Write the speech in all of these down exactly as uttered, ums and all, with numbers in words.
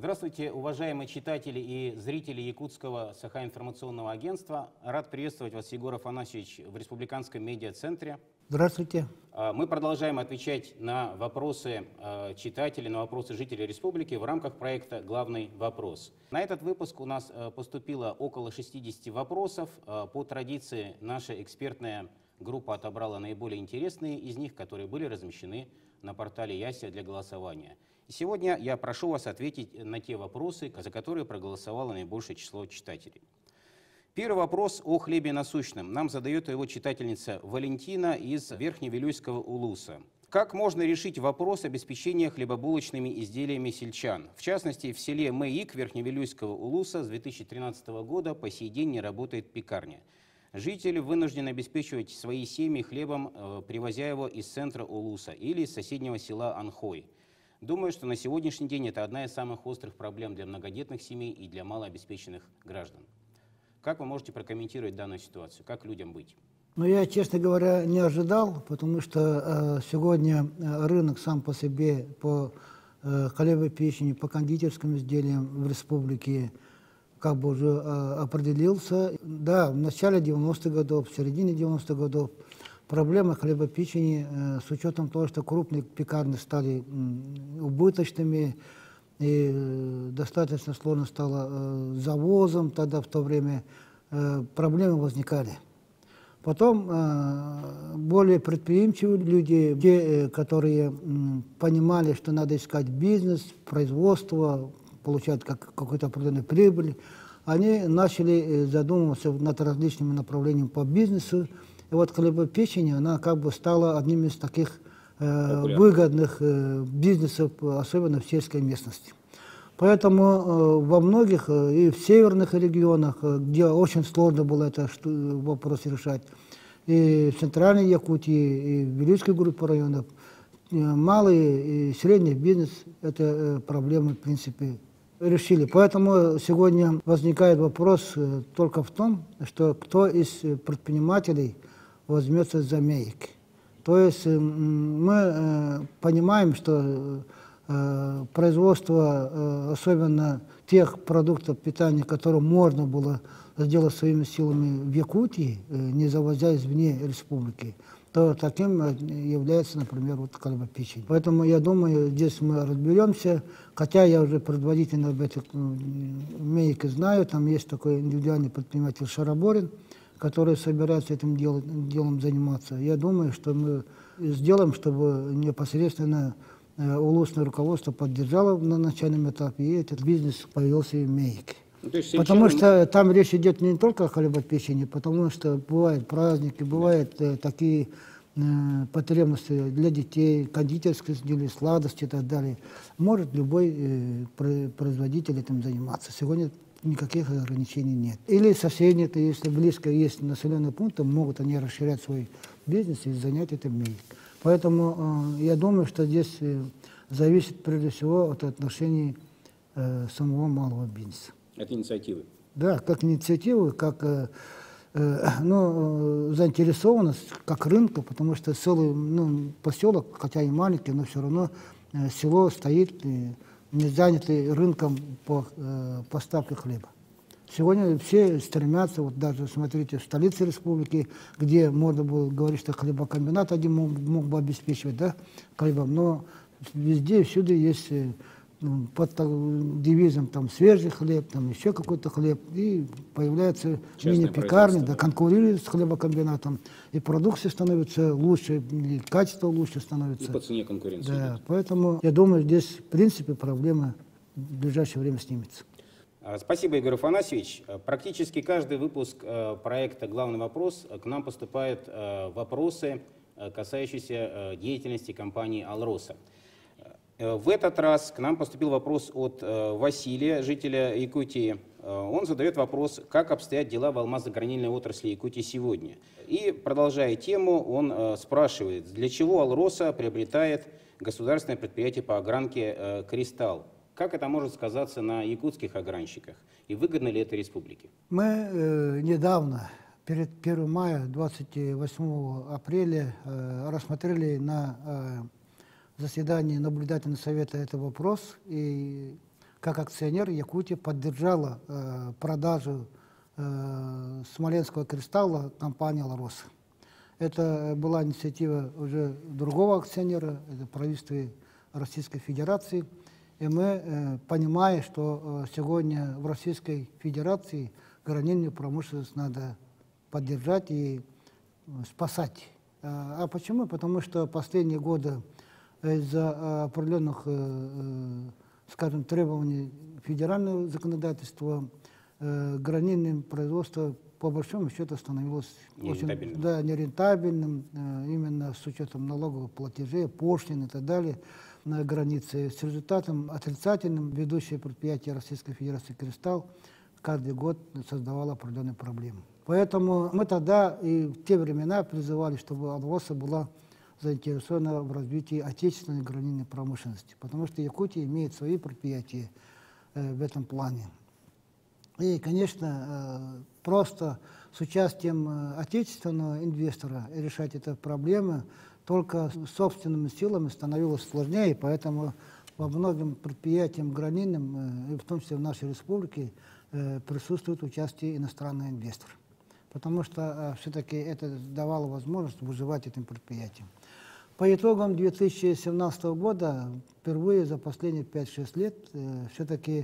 Здравствуйте, уважаемые читатели и зрители Якутского Саха-информационного агентства. Рад приветствовать вас, Егор Афанасьевич, в Республиканском медиа-центре. Здравствуйте. Мы продолжаем отвечать на вопросы читателей, на вопросы жителей республики в рамках проекта «Главный вопрос». На этот выпуск у нас поступило около шестидесяти вопросов. По традиции наша экспертная группа отобрала наиболее интересные из них, которые были размещены на портале Яся для голосования. И сегодня я прошу вас ответить на те вопросы, за которые проголосовало наибольшее число читателей. Первый вопрос о хлебе насущном. Нам задает его читательница Валентина из Верхневилюйского улуса. Как можно решить вопрос обеспечения хлебобулочными изделиями сельчан? В частности, в селе Мэик Верхневилюйского улуса с две тысячи тринадцатого года по сей день не работает пекарня. Жители вынуждены обеспечивать свои семьи хлебом, э, привозя его из центра улуса или из соседнего села Анхой. Думаю, что на сегодняшний день это одна из самых острых проблем для многодетных семей и для малообеспеченных граждан. Как вы можете прокомментировать данную ситуацию? Как людям быть? Ну, я, честно говоря, не ожидал, потому что э, сегодня рынок сам по себе, по э, хлебопечению, по кондитерским изделиям в республике как бы уже э, определился. Да, в начале девяностых годов, в середине девяностых годов проблема хлебопечения, э, с учетом того, что крупные пекарни стали э, убыточными, и э, достаточно сложно стало э, завозом, тогда в то время э, проблемы возникали. Потом э, более предприимчивые люди, те, которые э, понимали, что надо искать бизнес, производство, получать как, какую-то определенную прибыль, они начали задумываться над различными направлениями по бизнесу. И вот хлебопечение, она как бы стала одним из таких э, выгодных э, бизнесов, особенно в сельской местности. Поэтому э, во многих э, и в северных регионах, э, где очень сложно было этот вопрос решать, и в центральной Якутии, и в Вилюйской группе районов, э, малый и средний бизнес это э, проблемы, в принципе, решили. Поэтому сегодня возникает вопрос э, только в том, что кто из предпринимателей возьмется за Мэик. То есть э, мы э, понимаем, что э, производство, э, особенно тех продуктов питания, которые можно было сделать своими силами в Якутии, э, не завозя извне республики, то таким является, например, вот хлебопечение. Поэтому я думаю, здесь мы разберемся, хотя я уже предварительно об этих Мэик знаю, там есть такой индивидуальный предприниматель Шараборин, который собирается этим дел, делом заниматься. Я думаю, что мы сделаем, чтобы непосредственно э, улусное руководство поддержало на начальном этапе, и этот бизнес появился и в Мэик. Ну, потому что там речь идет не только о хлебопечении, потому что бывают праздники, бывают э, такие э, потребности для детей, кондитерские изделия, сладости и так далее. Может любой э, производитель этим заниматься. Сегодня никаких ограничений нет. Или соседние, если близко есть населенные пункты, могут они расширять свой бизнес и занять это Мэик. Поэтому э, я думаю, что здесь э, зависит прежде всего от отношений э, самого малого бизнеса. Это инициативы? Да, как инициативы, как э, э, ну, заинтересованность, как рынка, потому что целый ну, поселок, хотя и маленький, но все равно э, село стоит э, не занятый рынком по э, поставке хлеба. Сегодня все стремятся, вот даже смотрите, в столице республики, где можно было говорить, что хлебокомбинат один мог, мог бы обеспечивать да, хлебом, но везде, всюду есть э, под девизом там свежий хлеб, там еще какой-то хлеб, и появляются мини-пекарни, да, конкурируют с хлебокомбинатом, и продукция становится лучше, и качество лучше становится. И по цене конкуренции. Да, поэтому я думаю, здесь в принципе проблема в ближайшее время снимется. Спасибо, Игорь Афанасьевич. Практически каждый выпуск проекта «Главный вопрос» к нам поступают вопросы, касающиеся деятельности компании «Алроса». В этот раз к нам поступил вопрос от Василия, жителя Якутии. Он задает вопрос, как обстоят дела в алмазогранильной отрасли Якутии сегодня. И, продолжая тему, он спрашивает, для чего «Алроса» приобретает государственное предприятие по огранке «Кристалл». Как это может сказаться на якутских огранщиках? И выгодно ли это республике? Мы э, недавно, перед первым мая, двадцать восьмого апреля, э, рассмотрели на э, заседании наблюдательного совета этот вопрос. И как акционер Якутия поддержала э, продажу э, смоленского кристалла компании «Алроса». Это была инициатива уже другого акционера, это правительство Российской Федерации. И мы, э, понимая, что э, сегодня в Российской Федерации гранильную промышленность надо поддержать и э, спасать. А, а почему? Потому что последние годы из-за определенных, э, э, скажем, требований федерального законодательства э, гранильное производство по большому счету становилось очень да, нерентабельным, э, именно с учетом налоговых платежей, пошлин и так далее на границе. С результатом отрицательным ведущее предприятие Российской Федерации «Кристалл» каждый год создавало определенные проблемы. Поэтому мы тогда и в те времена призывали, чтобы «Алроса» была заинтересована в развитии отечественной гранильной промышленности, потому что Якутия имеет свои предприятия э, в этом плане. И, конечно, э, просто с участием э, отечественного инвестора решать эту проблему только собственными силами становилось сложнее, поэтому во многим предприятиям гранильным, э, и в том числе в нашей республике, э, присутствует участие иностранных инвесторов, потому что э, все-таки это давало возможность выживать этим предприятиям. По итогам две тысячи семнадцатого года, впервые за последние пять-шесть лет, э, все-таки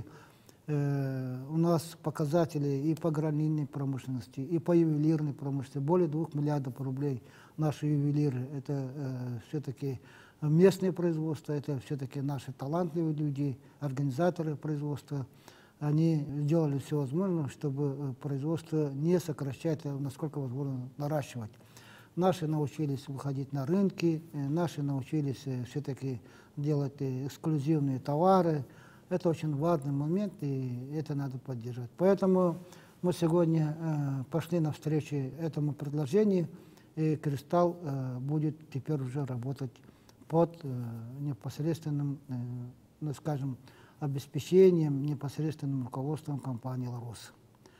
э, у нас показатели и по гранильной промышленности, и по ювелирной промышленности, более двух миллиардов рублей наши ювелиры. Это э, все-таки местные производства, это все-таки наши талантливые люди, организаторы производства. Они сделали все возможное, чтобы производство не сокращать, а насколько возможно наращивать. Наши научились выходить на рынки, наши научились все-таки делать эксклюзивные товары. Это очень важный момент, и это надо поддерживать. Поэтому мы сегодня э, пошли навстречу этому предложению, и «Кристалл» э, будет теперь уже работать под э, непосредственным, э, ну, скажем, обеспечением, непосредственным руководством компании «Алроса».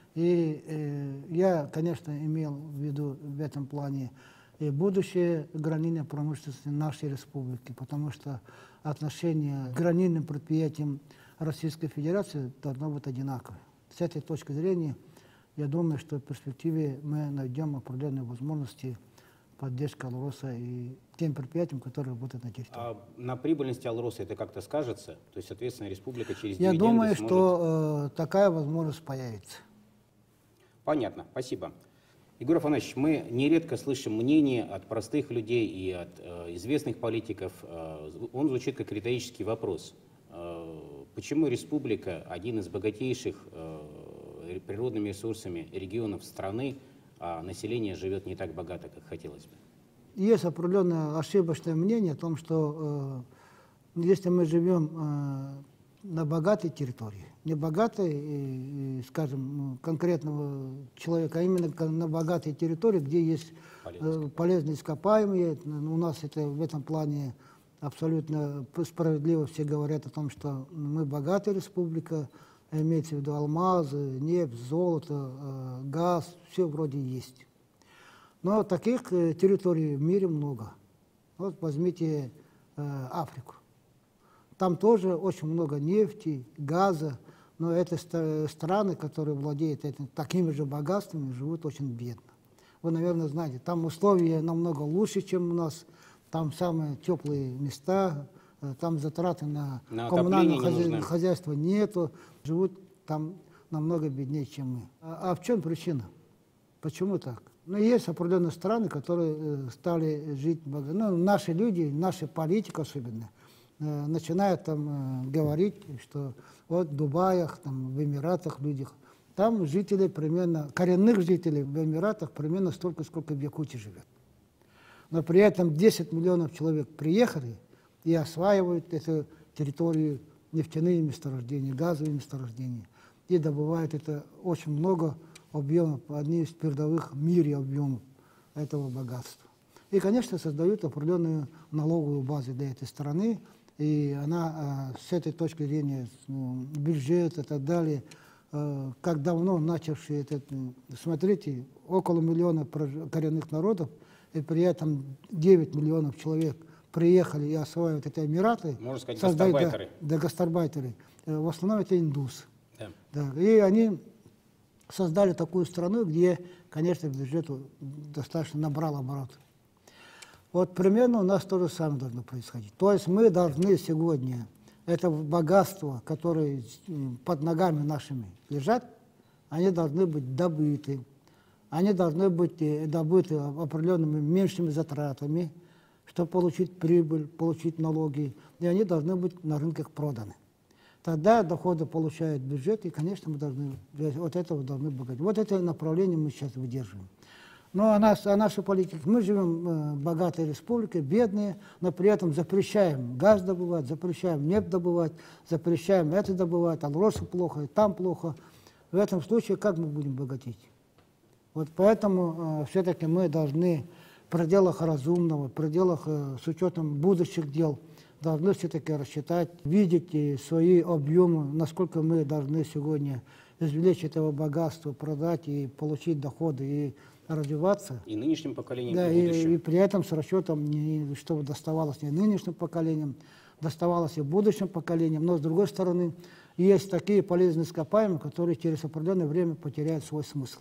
И э, я, конечно, имел в виду в этом плане и будущее гранильной промышленности нашей республики, потому что отношение к гранильным предприятиям Российской Федерации должно быть одинаковое. С этой точки зрения, я думаю, что в перспективе мы найдем определенные возможности поддержки «Алроса» и тем предприятиям, которые работают на территории. А на прибыльности «Алроса» это как-то скажется? То есть, соответственно, республика через Я дивиденды думаю, сможет... что э, такая возможность появится. Понятно, спасибо. Егор Афанасьевич, мы нередко слышим мнение от простых людей и от э, известных политиков. Э, он звучит как риторический вопрос. Э, почему республика, один из богатейших э, природными ресурсами регионов страны, а население живет не так богато, как хотелось бы? Есть определенное ошибочное мнение о том, что э, если мы живем э, на богатой территории, не богатой, и, и, скажем, конкретного человека, а именно на богатой территории, где есть э, полезные ископаемые. У нас это в этом плане абсолютно справедливо. Все говорят о том, что мы богатая республика, имеется в виду алмазы, нефть, золото, э, газ, все вроде есть. Но таких э, территорий в мире много. Вот возьмите э, Африку. Там тоже очень много нефти, газа, но это страны, которые владеют этим, такими же богатствами, живут очень бедно. Вы, наверное, знаете, там условия намного лучше, чем у нас, там самые теплые места, там затраты на, на коммунальное хозя... хозяйство нету, живут там намного беднее, чем мы. А, а в чем причина? Почему так? Ну, есть определенные страны, которые стали жить богато. Ну, наши люди, наши политики особенно, начинают там э, говорить, что вот в Дубаях, там, в Эмиратах людях, там жители примерно, коренных жителей в Эмиратах примерно столько, сколько в Якутии живет. Но при этом десять миллионов человек приехали и осваивают эту территорию, нефтяные месторождения, газовые месторождения, и добывают это очень много объемов, одни из передовых в мире объемов этого богатства. И, конечно, создают определенную налоговую базу для этой страны, и она э, с этой точки зрения, ну, бюджет и так далее, э, как давно начавший этот, смотрите, около миллиона коренных народов, и при этом девять миллионов человек приехали и осваивают эти Эмираты, можно сказать, создают, гастарбайтеры. Да, да, гастарбайтеры. В основном это индусы. Да. Да, и они создали такую страну, где, конечно, бюджет достаточно набрал обороты. Вот примерно у нас то же самое должно происходить. То есть мы должны сегодня это богатство, которое под ногами нашими лежат, они должны быть добыты. Они должны быть добыты определенными меньшими затратами, чтобы получить прибыль, получить налоги. И они должны быть на рынках проданы. Тогда доходы получают бюджет, и, конечно, мы должны, вот этого должны богатеть. Вот это направление мы сейчас выдерживаем. Но а, нас, а наша политика, мы живем в богатой республике, бедные, но при этом запрещаем газ добывать, запрещаем нефть добывать, запрещаем это добывать, алросы плохо, и там плохо. В этом случае как мы будем богатеть? Вот поэтому э, все-таки мы должны в пределах разумного, в пределах э, с учетом будущих дел, должны все-таки рассчитать, видеть и свои объемы, насколько мы должны сегодня извлечь этого богатства, продать и получить доходы, и развиваться. И нынешним поколением, Да, и и, будущим. и при этом с расчетом, не, чтобы доставалось не нынешним поколениям, доставалось и будущим поколениям. Но с другой стороны, есть такие полезные ископаемые, которые через определенное время потеряют свой смысл.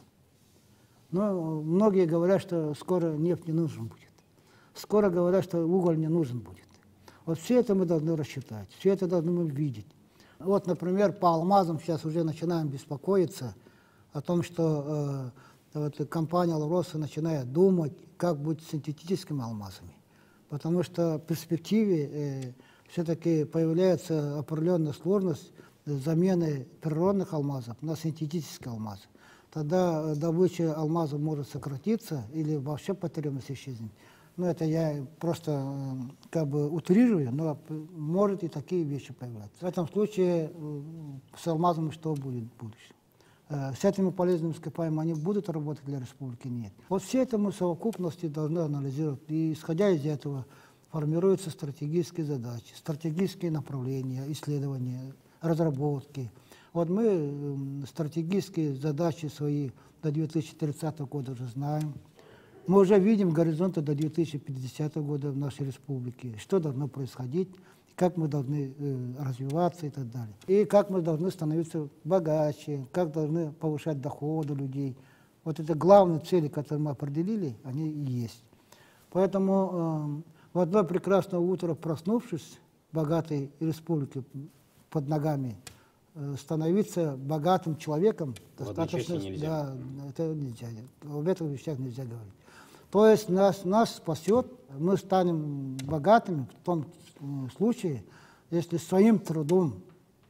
Но многие говорят, что скоро нефть не нужен будет. Скоро говорят, что уголь не нужен будет. Вот все это мы должны рассчитать, все это должны мы видеть. Вот, например, по алмазам сейчас уже начинаем беспокоиться о том, что э, вот, компания «Алроса» начинает думать, как быть с синтетическими алмазами. Потому что в перспективе э, все-таки появляется определенная сложность замены природных алмазов на синтетические алмазы. Тогда добыча алмазов может сократиться или вообще потребность исчезнет. Ну, это я просто как бы утрирую, но может и такие вещи появляться. В этом случае с алмазами что будет в будущем? С этими полезными ископаемыми они будут работать для республики? Нет. Вот все это мы в совокупности должны анализировать. И исходя из этого формируются стратегические задачи, стратегические направления, исследования, разработки. Вот мы стратегические задачи свои до две тысячи тридцатого года уже знаем. Мы уже видим горизонты до две тысячи пятидесятого года в нашей республике, что должно происходить, как мы должны э, развиваться и так далее. И как мы должны становиться богаче, как должны повышать доходы людей. Вот это главные цели, которые мы определили, они и есть. Поэтому э, в одно прекрасное утро, проснувшись в богатой республике под ногами, э, становиться богатым человеком достаточно... нельзя. Да, это нельзя. Об этих вещах нельзя говорить. То есть нас, нас спасет, мы станем богатыми в том случае, если своим трудом,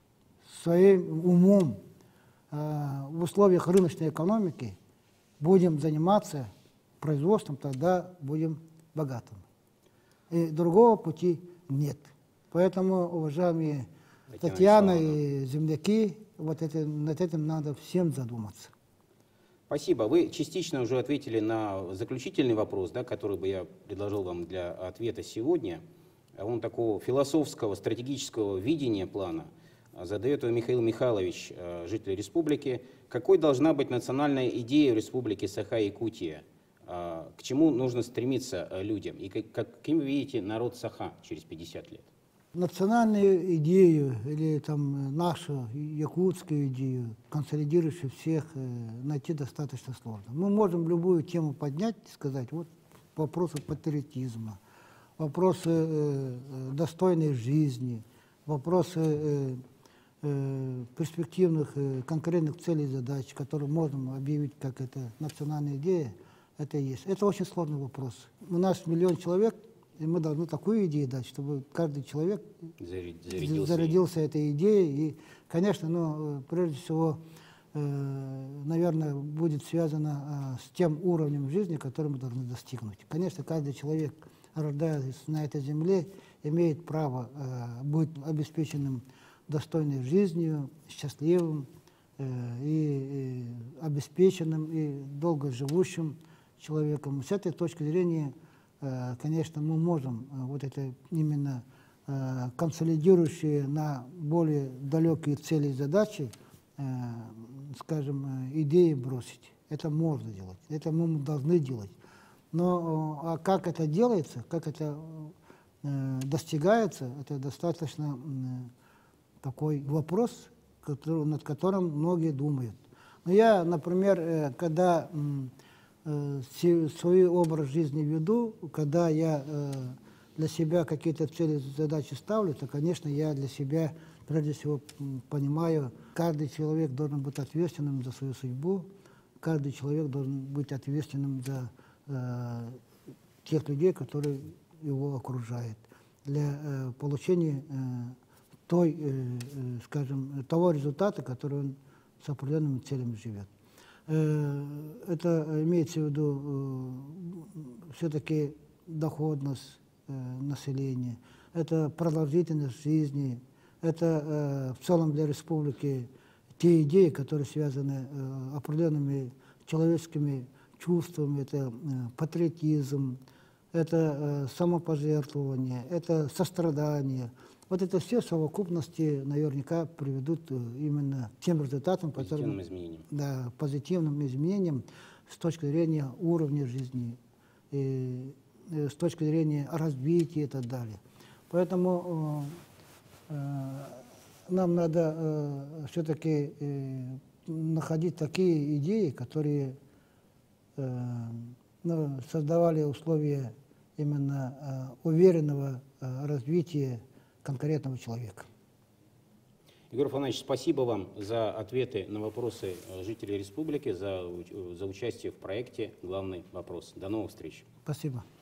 своим умом э, в условиях рыночной экономики будем заниматься производством, тогда будем богатыми. И другого пути нет. Поэтому, уважаемые Татьяна, Татьяна и земляки, вот это, над этим надо всем задуматься. Спасибо. Вы частично уже ответили на заключительный вопрос, да, который бы я предложил вам для ответа сегодня. Он такого философского, стратегического видения плана задает его Михаил Михайлович, житель республики. Какой должна быть национальная идея республики Саха-Якутия? К чему нужно стремиться людям? И каким вы видите народ Саха через пятьдесят лет? Национальную идею или там нашу якутскую идею, консолидирующую всех, найти достаточно сложно. Мы можем любую тему поднять и сказать, вот вопросы патриотизма, вопросы э, достойной жизни, вопросы э, э, перспективных э, конкретных целей и задач, которые можно объявить как это национальная идея, это и есть. Это очень сложный вопрос. У нас миллион человек, и мы должны такую идею дать, чтобы каждый человек зарядился, зарядился этой идеей. И, конечно, ну, прежде всего, э, наверное, будет связано э, с тем уровнем жизни, который мы должны достигнуть. Конечно, каждый человек, рождаясь на этой земле, имеет право э, быть обеспеченным достойной жизнью, счастливым э, и, и обеспеченным, и долгоживущим человеком. С этой точки зрения, конечно, мы можем вот это именно консолидирующие на более далекие цели и задачи, скажем, идеи бросить. Это можно делать, это мы должны делать. Но а как это делается, как это э, достигается, это достаточно э, такой вопрос, который, над которым многие думают. Но я, например, э, когда э, си- свой образ жизни веду, когда я э, для себя какие-то цели, задачи ставлю, то, конечно, я для себя прежде всего м, понимаю, каждый человек должен быть ответственным за свою судьбу, каждый человек должен быть ответственным за э, тех людей, которые его окружают, для э, получения э, той, э, э, скажем, того результата, который он с определенными целями живет. Э, это имеется в виду э, все-таки доходность э, населения, это продолжительность жизни, это э, в целом для республики те идеи, которые связаны э, определенными человеческими чувствами, это э, патриотизм, это э, самопожертвование, это сострадание. Вот это все в совокупности наверняка приведут э, именно к тем результатам, Позитивным которым, изменениям. да, позитивным изменениям с точки зрения уровня жизни, и, э, с точки зрения развития и так далее. Поэтому э, э, нам надо э, все-таки э, находить такие идеи, которые э, ну, создавали условия именно э, уверенного э, развития конкретного человека. Егор Афанасьевич, спасибо вам за ответы на вопросы э, жителей республики, за, уч- за участие в проекте «Главный вопрос». До новых встреч. Спасибо.